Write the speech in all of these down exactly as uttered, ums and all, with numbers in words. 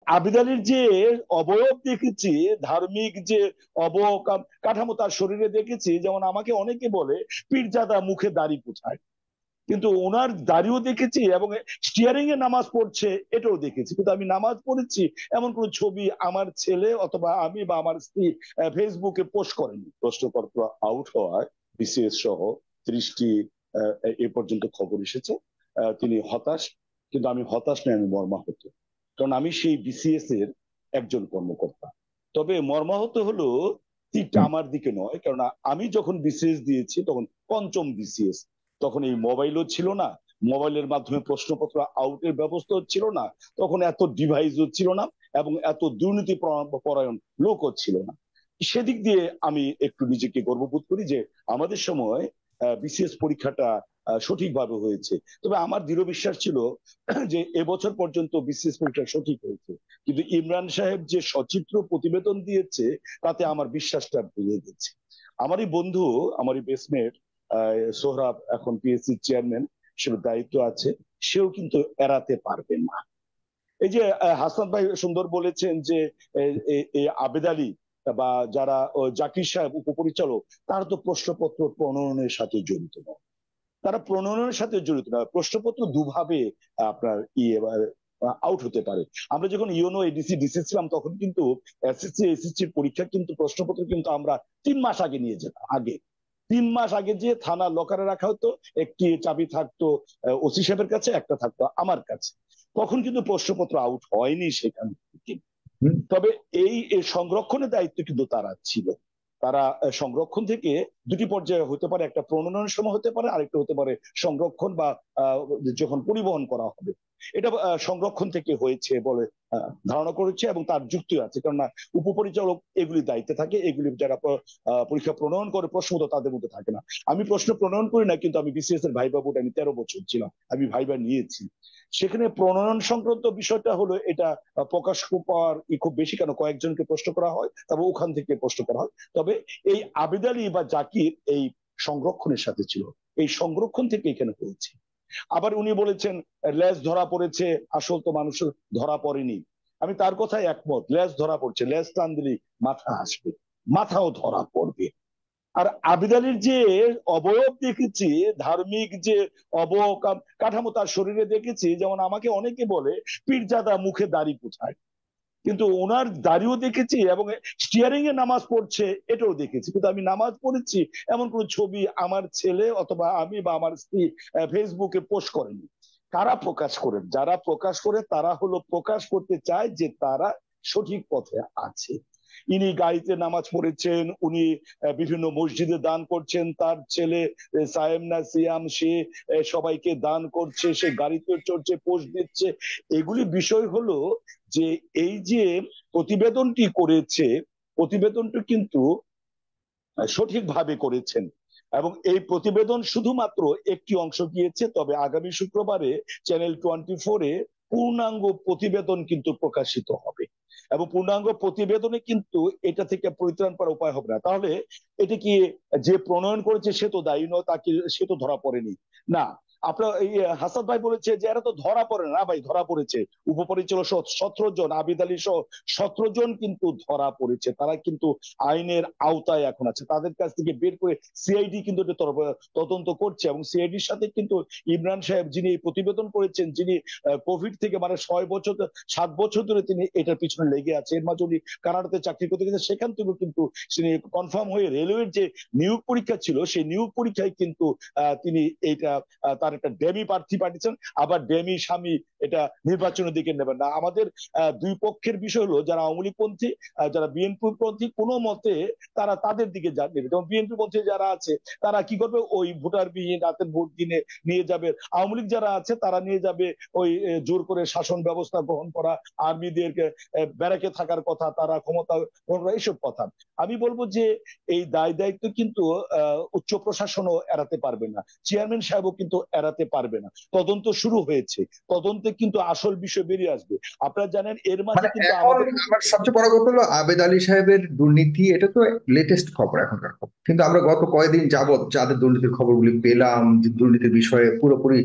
আবিদ আলীর যে অবয়ব দেখেছি, ধার্মিক যে অবকাঠামো তার শরীরে দেখেছি, যেমন আমাকে অনেকে বলে পীরজাদা মুখে দাড়ি কোথায়, কিন্তু ওনার দাড়িও দেখেছি এবং স্টিয়ারিং এ নামাজ পড়ছে এটাও দেখেছি, কিন্তু আমি নামাজ পড়েছি এমন কোন ছবি আমার ছেলে অথবা আমি বা আমার স্ত্রী ফেসবুকে পোস্ট করেনি। প্রশ্নপত্র আউট হওয়ায় বিসিএস সহ ত্রিশটি এ পর্যন্ত খবর এসেছে। তিনি হতাশ, কিন্তু আমি হতাশ নই, আমি মর্মাহত, কারণ আমি সেই বিসিএস এর একজন কর্মকর্তা। তবে মর্মাহত হলো তীরটা আমার দিকে নয়, কারণ আমি যখন বিসিএস দিয়েছি তখন পঞ্চম বিসিএস, তখন এই মোবাইলও ছিল না, মোবাইলের মাধ্যমে প্রশ্নপত্র আউটের ব্যবস্থা ছিল না, তখন এত ডিভাইসও ছিল না এবং এত দুর্নীতি পরায়ণ লোকও ছিল না। সেদিক দিয়ে আমি একটু নিজেকে গর্ববোধ করি যে আমাদের সময় বিসিএস পরীক্ষাটা সঠিকভাবে হয়েছে। তবে আমার দৃঢ় বিশ্বাস ছিল যে এবছর পর্যন্ত বিসিএস পরীক্ষা সঠিক হয়েছে, কিন্তু ইমরান সাহেব যে সচিত্র প্রতিবেদন দিয়েছে তাতে আমার বিশ্বাসটা ভেঙে গেছে। আমারই বন্ধু, আমারই বেসমেট সোহরাব এখন পিএসসি চেয়ারম্যান, সে দায়িত্ব আছে, সেও কিন্তু এড়াতে পারবে না। এই যে হাসান ভাই সুন্দর বলেছেন যে আবেদ আলী বা যারা জাকির সাহেব উপপরিচালক, তারা তো প্রশ্নপত্র প্রণয়নের সাথে জড়িত নয়, তারা প্রণয়নের সাথে জড়িত নয়। প্রশ্নপত্র দুভাবে আপনার ইয়ে আউট হতে পারে। আমরা যখন ইউনো এডিসি ডিসি ছিলাম তখন কিন্তু এসএসসি এসএসসি পরীক্ষা কিন্তু প্রশ্নপত্র কিন্তু আমরা তিন মাস আগে নিয়ে যেতাম। আগে তিন মাস আগে যে থানা লকারে রাখা হতো, একটি চাবি থাকতো ওসি সাহেবের কাছে, একটা থাকতো আমার কাছে, তখন কিন্তু প্রশ্নপত্র আউট হয়নি সেখান থেকে। তবে এই সংরক্ষণের দায়িত্ব কিন্তু তারা ছিল। তারা সংরক্ষণ থেকে দুটি পর্যায়ে হতে পারে, একটা প্রণয়নের সময় হতে পারে, আরেকটা হতে পারে সংরক্ষণ বা যখন পরিবহন করা হবে। এটা সংরক্ষণ থেকে হয়েছে বলে ধারণা করেছে এবং তার যুক্তি আছে, কেননা উপপরিচালক এগুলি দায়িত্বে থাকে, এগুলি যারা পরীক্ষা প্রণয়ন করে প্রশ্ন তো তাদের মধ্যে থাকে না। আমি প্রশ্ন প্রণয়ন করি না, কিন্তু আমি বিসিএস এর ভাইবা বোর্ড আমি তেরো বছর ছিলাম, আমি ভাইবা নিয়েছি। সেখানে প্রণয়ন সংক্রান্ত বিষয়টা হলো এটা প্রকাশ পাওয়ার খুব বেশি, কেন কয়েকজনকে প্রশ্ন করা হয় তবে ওখান থেকে প্রশ্ন করা হয়। তবে এই আবেদ আলী বা জাকির এই সংরক্ষণের সাথে ছিল, এই সংরক্ষণ থেকে এখানে হয়েছে। আবার উনি বলেছেন লেজ ধরা পড়েছে, আসল তো মানুষের ধরা পড়েনি। আমি তার কথায় একমত, লেজ ধরা পড়ছে, লেজ টান দিলে মাথা আসবে, মাথাও ধরা পড়বে। আর আবিদ আলীর যে অবয়ব দেখেছি, ধার্মিক যে অবকাঠামো তার শরীরে দেখেছি, যেমন আমাকে অনেকে বলে পীরজাদা মুখে দাড়ি কোথায়, কিন্তু ওনার দাড়িও দেখেছি এবং স্টিয়ারিং এ নামাজ পড়ছে এটাও দেখেছি, কিন্তু আমি নামাজ পড়েছি এমন কোন ছবি আমার ছেলে অথবা আমি বা আমার স্ত্রী ফেসবুকে পোস্ট করেনি। কারা প্রকাশ করেন? যারা প্রকাশ করে তারা হলো প্রকাশ করতে চায় যে তারা সঠিক পথে আছে। ইনি গাড়িতে নামাজ পড়েছেন, উনি বিভিন্ন মসজিদে দান করছেন, তার ছেলে সায়েম না সিয়াম সে সবাইকে দান করছে, সে গাড়িতে চড়ছে, পোস্ট দিচ্ছে। এগুলি বিষয় হলো যে এই যে প্রতিবেদনটি করেছে, প্রতিবেদনটি কিন্তু সঠিকভাবে করেছেন এবং এই প্রতিবেদন শুধুমাত্র একটি অংশ গিয়েছে। তবে আগামী শুক্রবারে চ্যানেল টোয়েন্টি ফোরে পূর্ণাঙ্গ প্রতিবেদন কিন্তু প্রকাশিত হবে এবং পূর্ণাঙ্গ প্রতিবেদনে কিন্তু এটা থেকে পরিত্রাণ পাওয়ার উপায় হবে না। তাহলে এটা কি যে প্রণয়ন করেছে সে তো দায়ী নয়, তাকে সে তো ধরা পড়েনি না। আপনার হাসান ভাই বলেছে যে এরা তো ধরা পড়ে না, ভাই ধরা পড়েছে। উপপরিচালক সহ সতেরো জন, আবিদ আলী সহ সতেরো জন কিন্তু ধরা পড়েছে, তারা কিন্তু আইনের আওতায় এখন আছে, তাদের কাছ থেকে বের করে সিআইডি কিন্তু তদন্ত করছে এবং সিআইডির সাথে কিন্তু ইমরান সাহেব যিনি এই প্রতিবেদন করেছেন, যিনি কোভিড থেকে মানে ছয় বছর সাত বছর ধরে তিনি এটার পিছনে লেগে আছে, এর মাঝে উনি কানাডাতে চাকরি করতে গেছে, সেখান থেকেও কিন্তু কনফার্ম হয়ে রেলওয়ের যে নিয়োগ পরীক্ষা ছিল সেই নিয়োগ পরীক্ষায় কিন্তু তিনি এইটা তার একটা ডেমি প্রার্থী পাঠিয়েছেন, আবার ডেমি স্বামী এটা নির্বাচনের দিকে নেবেন না। আমাদের দুই পক্ষের বিষয় হলো যারা আওয়ামী লীগ পন্থী, যারা বিএনপি পন্থী, কোনো মতে তারা তাদের দিকে যাবে। যেমন বিএনপি পন্থী যারা আছে তারা কি করবে, ওই ভোটার বিহীন রাতের ভোট দিনে নিয়ে যাবে। আওয়ামী লীগ যারা আছে তারা নিয়ে যাবে ওই জোর করে শাসন ব্যবস্থা গ্রহণ করা, আর্মিদেরকে ব্যারাকে থাকার কথা, তারা ক্ষমতা গ্রহণ করা, এইসব কথা। আমি বলবো যে এই দায় দায়িত্ব কিন্তু উচ্চ প্রশাসনও এড়াতে পারবে না, চেয়ারম্যান সাহেবও কিন্তু এড়াতে পারবে না। তদন্ত শুরু হয়েছে, তদন্তে কিন্তু আসল বিষয় বেরিয়ে আসবে। আপনারা জানেন এর মাঝে কিন্তু আমাদের আমার সবচেয়ে বড় কথা হলো আবেদ আলী সাহেবের দুর্নীতি, এটা তো লেটেস্ট খবর, এখনকার খবর, কিন্তু আমরা গত কয়েকদিন যাবত যাদের দুর্নীতির খবরগুলি পেলাম, যে দুর্নীতির বিষয়ে পুরোপুরি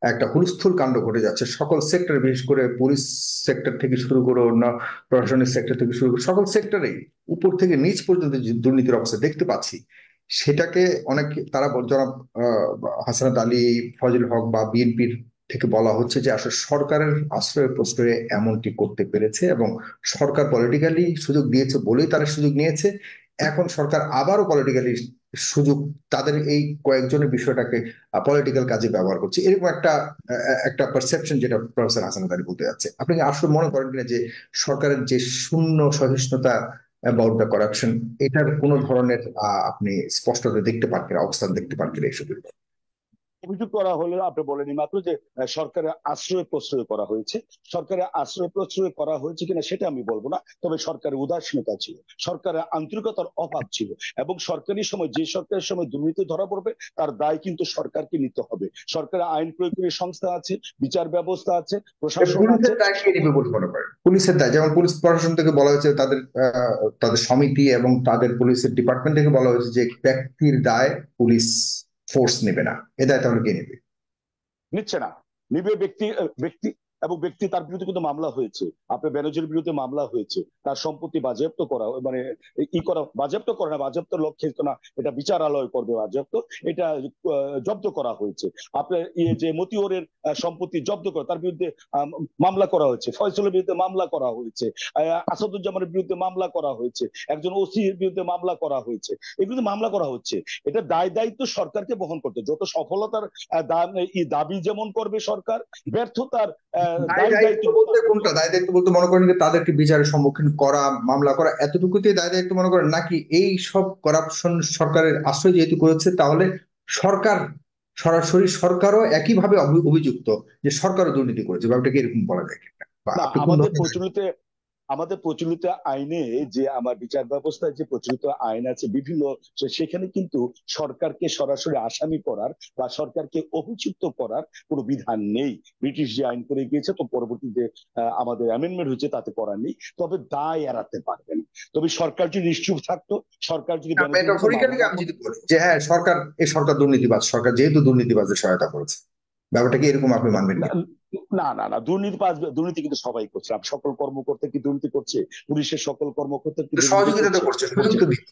একটা হুলস্থুল কাণ্ড ঘটে যাচ্ছে সকল সেক্টর, বিশেষ করে পুলিশ সেক্টর থেকে শুরু করে অন্য প্রশাসনিক সেক্টর থেকে শুরু করে সকল সেক্টরেই উপর থেকে নিচ পর্যন্ত যে দুর্নীতির অবস্থা দেখতে পাচ্ছি, সেটাকে অনেক তারা বল- জনাব আহ, হাসনাত আলী, ফজল হক বা বিএনপির থেকে বলা হচ্ছে যে আসলে সরকারের আশ্রয় প্রশ্রয়ে এমনটি করতে পেরেছে এবং সরকার পলিটিক্যালি সুযোগ দিয়েছে বলেই তারা সুযোগ নিয়েছে। এখন সরকার আবারও পলিটিক্যালি সুযোগ, তাদের এই কয়েকজনের বিষয়টাকে পলিটিক্যাল কাজে ব্যবহার করছে, এরকম একটা আহ, একটা পারসেপশন যেটা প্রফেসর হাসান আলী বলতে যাচ্ছে। আপনি কি আসলে মনে করেন কিনা যে সরকারের যে শূন্য সহিষ্ণুতা অ্যাবাউট দ্য করাপশন, এটার কোনো ধরনের আহ, আপনি স্পষ্টতা দেখতে পান কিনা, অবস্থান দেখতে পান কিনা এইসব ব্যাপারে? অভিযোগ করা হলে আপনি বলেনি মাত্র যে আহ, সরকারের আশ্রয় প্রশ্রয় করা হয়েছে। সরকারের আশ্রয় প্রশ্রয় করা হয়েছে কিনা সেটা আমি বলবো না, তবে সরকারের উদাসীনতা ছিল, সরকারের আন্তরিকতার অভাব ছিল। এবং সরকারি সময়, যে সরকারের সময় দুর্নীতি ধরা পড়বে তার দায় কিন্তু সরকারকে নিতে হবে। সরকারের আইন প্রয়োগকারী সংস্থা আছে, বিচার ব্যবস্থা আছে, এ প্রশাসন আছে। পুলিশের দায় কে নিবে বলে মনে করেন? পুলিশের দায়, যেমন পুলিশ প্রশাসন থেকে বলা হয়েছে তাদের আহ, তাদের সমিতি এবং তাদের পুলিশের ডিপার্টমেন্ট থেকে বলা হয়েছে যে ব্যক্তির দায় পুলিশ ফোর্স নেবে না, এ দায় তাহলে কে নেবে? নিচ্ছে না। নিবে ব্যক্তি, ব্যক্তি এবং ব্যক্তি, তার বিরুদ্ধে কিন্তু মামলা হয়েছে। আপনার ব্যানার্জির বিরুদ্ধে মামলা হয়েছে, তার সম্পত্তি বাজেয়াপ্ত করা, মানে ই করা, বাজেয়াপ্ত করে না, বাজেয়াপ্ত লক্ষ্যে তো না, এটা বিচারালয় করবে বাজেয়াপ্ত, এটা আহ, জব্দ করা হয়েছে। আপনার ইয়ে যে মতিউরের আহ, সম্পত্তি জব্দ করে তার বিরুদ্ধে আহ, মামলা করা হয়েছে, ফয়সলের বিরুদ্ধে মামলা করা হয়েছে, আহ, আসাদুজ্জামানের বিরুদ্ধে মামলা করা হয়েছে, একজন ওসি এর বিরুদ্ধে মামলা করা হয়েছে, এগুলো মামলা করা হচ্ছে। এটা দায় দায়িত্ব সরকারকে বহন করতে, যত সফলতার আহ, দা- ই দাবি যেমন করবে সরকার, ব্যর্থতার আহ, দায় দায়ী দায়িত্ব দায়িত্ব বলতে কোনটা? দায় দায়িত্ব বলতে মনে করেন যে তাদেরকে বিচারের সম্মুখীন করা, মামলা করা, এতটুকুতে দায় দায়িত্ব মনে করেন, নাকি এই সব করাপশন সরকারের আশ্রয় যেহেতু করেছে তাহলে সরকার সরাসরি সরকারও একইভাবে অভি- অভিযুক্ত যে সরকারও দুর্নীতি করেছে, ব্যাপারটাকে এরকম বলা যায় কিনা, বা না? আপনি কোন আমাদের ধরনের? প্রচলিত আমাদের প্রচলিত আইনে, যে আমার বিচার ব্যবস্থায় যে প্রচলিত আইন আছে বিভিন্ন, সে- সেখানে কিন্তু সরকারকে সরাসরি আসামি করার বা সরকারকে অভিযুক্ত করার কোনো বিধান নেই। ব্রিটিশ যে আইন করে গিয়েছে, তো পরবর্তীতে আহ, আমাদের অ্যামেন্ডমেন্ট হয়েছে, তাতে করা নেই। তবে দায় এড়াতে পারবেন। তবে সরকার যদি নিশ্চুপ থাকতো, সরকার যদি ব্যানার্জির বিরুদ্ধে মামলা মেটাফরিক্যালি না আমি যদি করতো। বলি যে হ্যাঁ সরকার, এই সরকার দুর্নীতিবাজ, সরকার যেহেতু দুর্নীতিবাজদের সহায়তা করেছে, ব্যাপারটাকে এরকম আপনি মানবেন না, কিনা? না, না, না, দুর্নীতি পাস- দুর্নীতি কিন্তু সবাই করছে। আপ- সকল কর্মকর্তা কি দুর্নীতি করছে? পুলিশের সকল কর্মকর্তা কি তো দুর্নীতি সহযোগিতা তো করছে? করছে, সুযোগ করছে তো দিচ্ছে।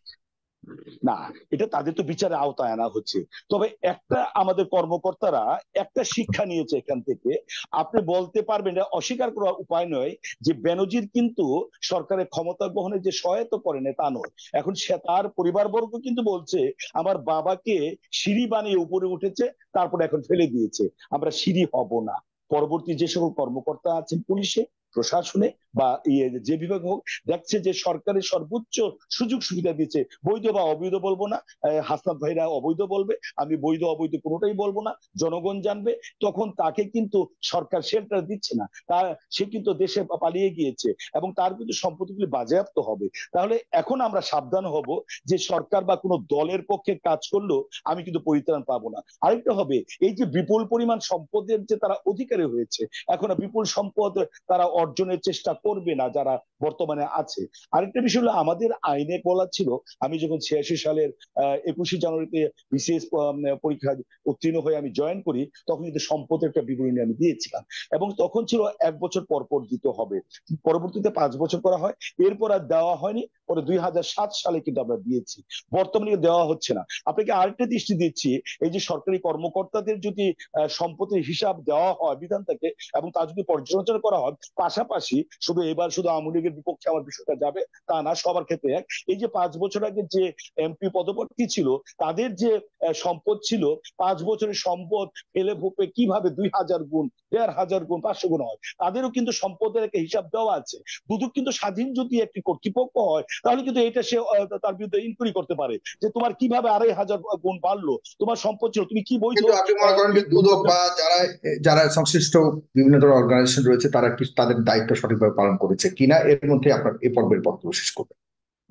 না। এটা তাদের তো বিচারে আওতায় আনা হচ্ছে। তবে একটা, আমাদের কর্মকর্তারা একটা শিক্ষা নিয়েছে এখান থেকে। আপনি বলতে পারবেন, এটা অস্বীকার করার উপায় নয় যে বেনজির কিন্তু সরকারের ক্ষমতা গ্রহণে যে সহায়তা করে না তা নয়। এখন সে, তার পরিবারবর্গ কিন্তু বলছে আমার বাবাকে সিঁড়ি বানিয়ে উপরে উঠেছে, তারপর এখন ফেলে দিয়েছে, আমরা সিঁড়ি হব না। পরবর্তী যে সকল কর্মকর্তা আছেন পুলিশে, প্রশাসনে বা ইয়ে যে বিভাগ হোক, দেখছে যে সরকারের সর্বোচ্চ সুযোগ সুবিধা দিচ্ছে, বৈধ বা অবৈধ বলবো না, আহ, হাসনাত ভাইরা অবৈধ বলবে, আমি বৈধ অবৈধ কোনোটাই বলবো না, জনগণ জানবে। তখন তাকে কিন্তু সরকার শেল্টার দিচ্ছে না, তা সে কিন্তু দেশে পালিয়ে গিয়েছে এবং তার কিন্তু সম্পত্তিগুলি বাজেয়াপ্ত হবে। তাহলে এখন আমরা সাবধান হব যে সরকার বা কোনো দলের পক্ষে কাজ করলেও আমি কিন্তু পরিত্রাণ পাবো না। আরেকটা হবে, এই যে বিপুল পরিমাণ সম্পদের যে তারা অধিকারী হয়েছে, এখন আর বিপুল সম্পদ তারা অর্জনের চেষ্টা করবে না যারা বর্তমানে আছে। আরেকটা বিষয় হলো, আমাদের আইনে বলা ছিল, আমি যখন ছিয়াশি সালের আহ একুশে জানুয়ারিতে বিসিএস পরীক্ষা উত্তীর্ণ হয়ে আমি জয়েন করি, তখন কিন্তু সম্পদের একটা বিবরণী আমি দিয়েছিলাম। এবং তখন ছিল এক বছর পর পর দিতে হবে, পরবর্তীতে পাঁচ বছর করা হয়, এরপর আর দেওয়া হয়নি। পরে দুই হাজার সাত সালে কিন্তু আমরা দিয়েছি, বর্তমানে দেওয়া হচ্ছে না। আপনাকে আরেকটা দৃষ্টি দিচ্ছি, এই যে সরকারি কর্মকর্তাদের যদি আহ, সম্পত্তির হিসাব দেওয়া হয় বিধান থেকে, এবং তা যদি পর্যালোচনা করা হয়, পাশাপাশি শুধু এবার শুধু আওয়ামী লীগের বিপক্ষে আমার বিষয়টা যাবে তা না, সবার ক্ষেত্রে এক। এই যে পাঁচ বছর আগে যে এমপি পদপ্রার্থী ছিল, তাদের যে আহ, সম্পদ ছিল, পাঁচ বছরের সম্পদ ফেলে ভোপে কিভাবে দুই হাজার গুণ, দেড় হাজার গুণ, পাঁচশো গুণ হয়, তাদেরও কিন্তু সম্পদের একটা হিসাব দেওয়া আছে। দুদক কিন্তু স্বাধীন যদি একটি কর্তৃপক্ষ হয়, তাহলে কিন্তু এটা সে আহ, তার বিরুদ্ধে ইনকোয়ারি করতে পারে যে তোমার কিভাবে আড়াই হাজার গুণ বাড়লো, তোমার সম্পদ ছিল, তুমি কি বৈধ কিন্তু আপনি মনে আহ, করেন যে দুদক বা যারা যারা সংশ্লিষ্ট বিভিন্ন ধরনের অর্গানাইজেশন রয়েছে তারা কি তাদের দায়িত্ব সঠিকভাবে পালন করেছে কিনা, এর মধ্যে আপনার এই পর্বের বক্তব্য শেষ করবেন?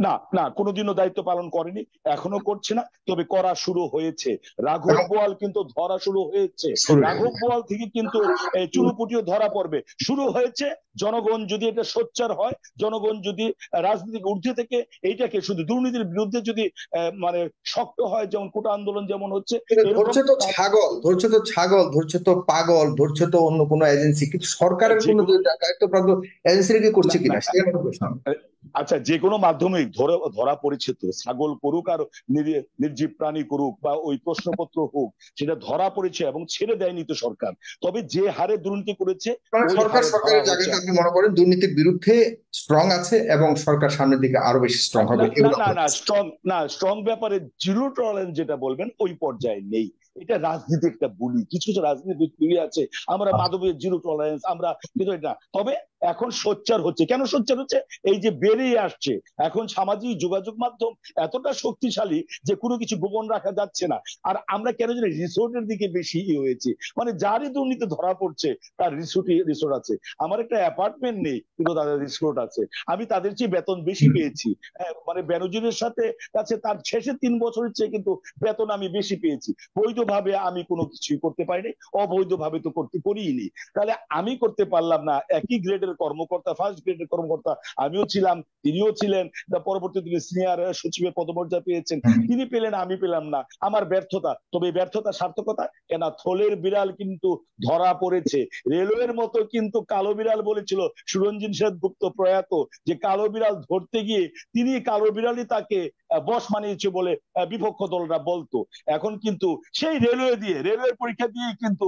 না না, কোনোদিনও দায়িত্ব পালন করেনি, এখনো করছে না, তবে করা শুরু হয়েছে। রাঘব বোয়াল কিন্তু ধরা শুরু হয়েছে, রাঘব বোয়াল থেকে কিন্তু চুনুপুটিও ধরা পড়বে, শুরু হয়েছে। জনগণ যদি এটা সোচ্চার হয়, জনগণ যদি রাজনীতিক ঊর্ধ্বে থেকে এইটাকে শুধু দুর্নীতির বিরুদ্ধে যদি মানে শক্ত হয়, যেমন কোটা আন্দোলন যেমন হচ্ছে, ধরছে তো ছাগল, ধরছে তো ছাগল, ধরছে তো পাগল, ধরছে তো অন্য কোনো এজেন্সি, কিন্তু সরকারের কোনো দায়িত্বপ্রাপ্ত এজেন্সি কি করছে কিনা সেটা আমার প্রশ্ন। আচ্ছা, যে কোনো মাধ্যমিক ধরে ধরা পড়েছে তো, ছাগল করুক আর নির্জীব প্রাণী করুক বা ওই প্রশ্নপত্র হোক, সেটা ধরা পড়েছে এবং ছেড়ে দেয়নি তো সরকার। তবে যে হারে দুর্নীতি করেছে, সরকার সরকারের জায়গাটা আপনি মনে করেন দুর্নীতির বিরুদ্ধে স্ট্রং আছে এবং সরকার সামনের দিকে আরো বেশি স্ট্রং হবে? না না স্ট্রং না, স্ট্রং ব্যাপারে জিরো টলারেন্স যেটা বলবেন ওই পর্যায়ে নেই। এটা রাজনীতি একটা বুলি, কিছু কিছু রাজনীতিক বুলি আছে, আমরা মাদকের জিরো টলারেন্স, আমরা কিন্তু এটা। তবে এখন সোচ্চার হচ্ছে, কেন সোচ্চার হচ্ছে? এই যে বেরিয়ে আসছে, এখন সামাজিক যোগাযোগ মাধ্যম এতটা শক্তিশালী যে কোনো কিছু গোপন রাখা যাচ্ছে না। আর আমরা কেন জানি রিসোর্টের দিকে বেশি ইয়ে হয়েছে, মানে যারই দুর্নীতি ধরা পড়ছে তার রিসোর্টই রিসোর্ট আছে। আমার একটা অ্যাপার্টমেন্ট নেই, কিন্তু তাদের রিসোর্ট আছে, আমি তাদের চেয়ে বেতন বেশি পেয়েছি। মানে বেনজিরের সাথে কাছে তার শেষের তিন বছরের চেয়ে কিন্তু বেতন আমি বেশি পেয়েছি। বৈধভাবে আমি কোনো কিছুই করতে পারিনি, অবৈধভাবে তো করতে করিনি। তাহলে আমি করতে পারলাম না, একই গ্রেডের কর্মকর্তা, ফার্স্ট গ্রেডের কর্মকর্তা আমিও ছিলাম, তিনিও ছিলেন, পরবর্তী তিনি সিনিয়র সচিবের পদমর্যাদা পেয়েছেন, তিনি পেলেন, আমি পেলাম না, আমার ব্যর্থতা। তবে ব্যর্থতা সার্থকতা কেন? থলের বিড়াল কিন্তু ধরা পড়েছে। রেলওয়ের মতো কিন্তু কালো বিড়াল বলেছিল সুরঞ্জিত সেনগুপ্ত প্রয়াত, যে কালো বিড়াল ধরতে গিয়ে তিনি কালো বিড়ালই তাকে বশ মানিয়েছে বলে বিপক্ষ দলরা বলতো। এখন কিন্তু সেই রেলওয়ে দিয়ে, রেলওয়ে পরীক্ষা দিয়ে কিন্তু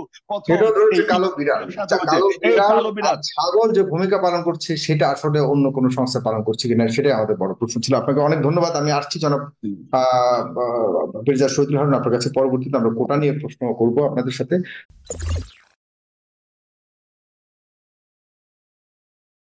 কালো বিড়াল, কালো বিড়াল ছাগল যে ভূমিকা পালন করছে সেটা আসলে অন্য কোনো সংস্থা পালন করছে কিনা সেটাই আমাদের বড় প্রশ্ন ছিল। আপনাকে অনেক ধন্যবাদ। আমি আসছি জনাব আহ মির্জা শহীদুল হারুন আপনার কাছে। পরবর্তীতে আমরা কোটা নিয়ে প্রশ্ন করবো আপনাদের সাথে।